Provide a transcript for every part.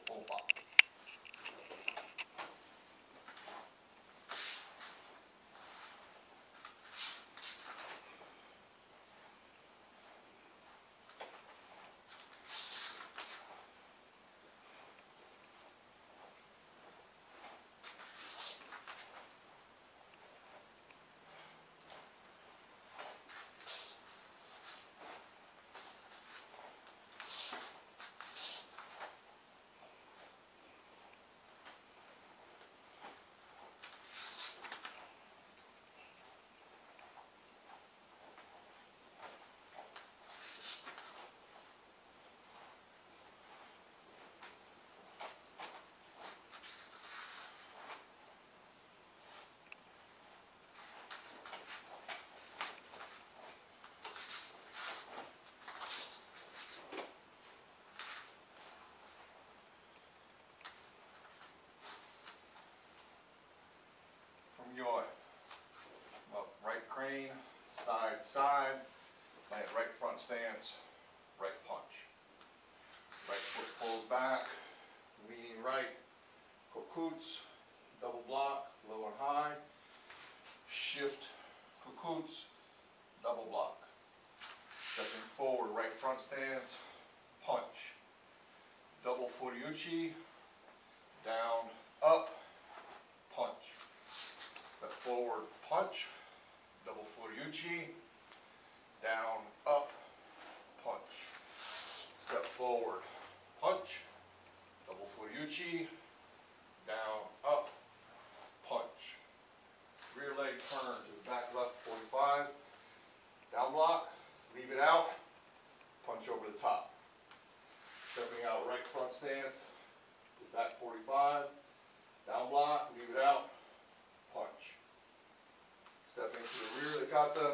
full fall. From your right crane, side, side, land right front stance, right punch. Right foot pulls back, leaning right, Kokutsu, double block, low and high, shift, Kokutsu, double block. Stepping forward, right front stance, punch. Double Furyuchi, down, up, punch. Step forward, punch. Double Furyuchi, down, up, punch. Step forward, punch. Double Furyuchi, down, up, punch. Rear leg turn to the back left 45. Down block, leave it out, punch over the top. Stepping out right front stance, back 45, down block, leave it out, punch. Stepping to the rear of the kata,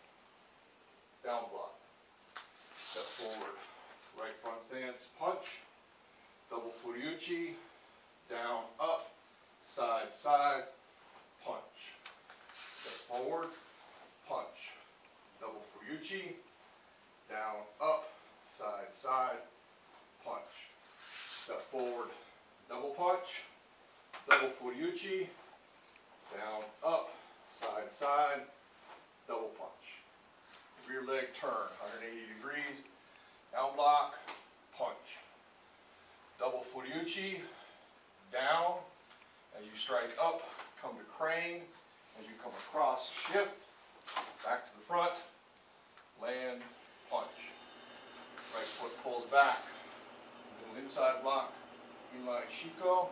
down block. Step forward, right front stance, punch, double Furyuchi, down, up, side, side, punch. Step forward, punch, double Furyuchi, down, up, side, side, punch. Step forward, double punch, double Furyuchi, down, up, side, side, double punch. Rear leg turn, 180 degrees, down block, punch. Double Furyuchi, down, as you strike up, come to crane, as you come across, shift, back to the front, land, punch. Right foot pulls back, little inside block, inline shiko,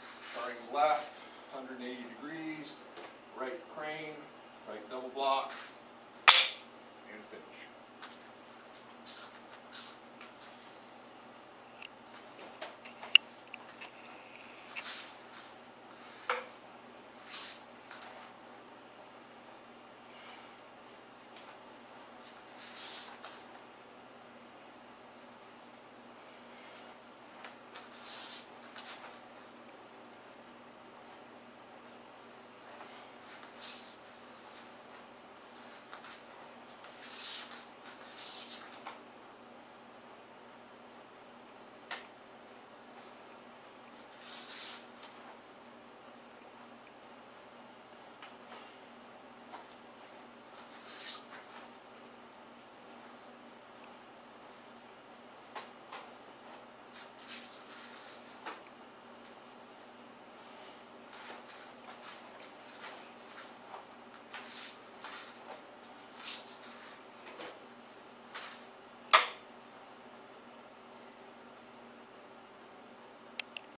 turning left, 180 degrees, right crane, right double block,